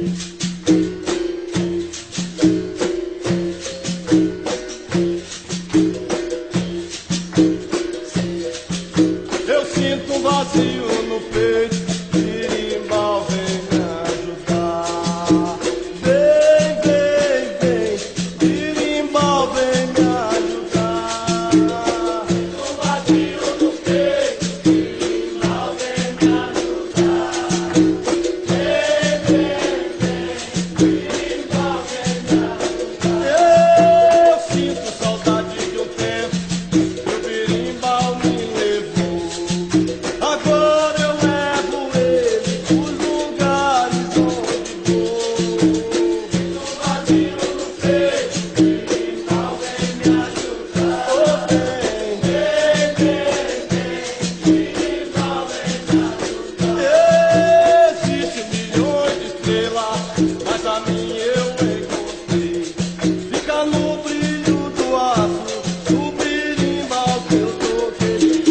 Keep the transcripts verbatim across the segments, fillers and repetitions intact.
Eu sinto um vazio no peito, berimbau vem me ajudar. Vem, vem, vem, berimbau vem me ajudar. Sinto um vazio no peito, berimbau vem me ajudar. Vem, vem, vem, berimbau vem me ajudar. Eu sinto saudade de um tempo que o berimbau me levou. Agora eu levo ele pros lugares onde vou. Sinto vazio no peito, berimbau vem me ajudar. Oh, vem, vem, vem, vem, berimbau vem me ajudar. Existem milhões de estrelas, mas a minha eu encontrei. Fica no brilho do aço, do berimbau que eu toquei.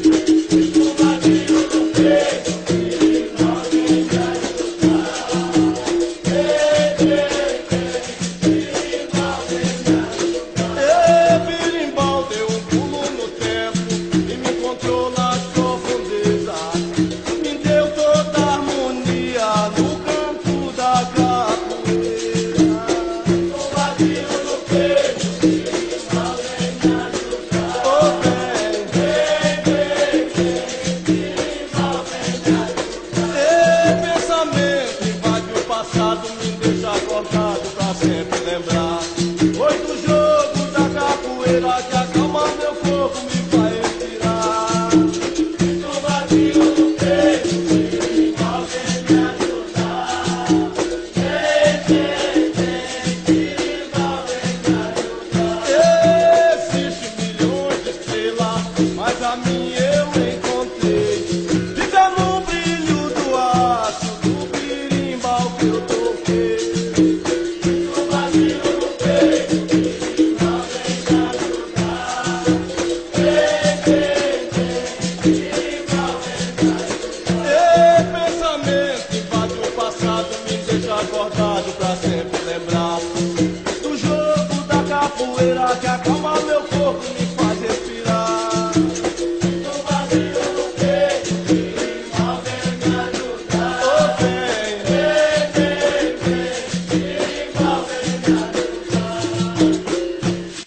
Berimbau deu um pulo no tempo e me encontrou nas profundezas. Me deu toda a harmonia no canto da capoeira. Sinto vazio no peito, berimbau vem me ajudar. Oh, vem, vem, vem, vem, berimbau vem me ajudar. Pensamento invade o passado.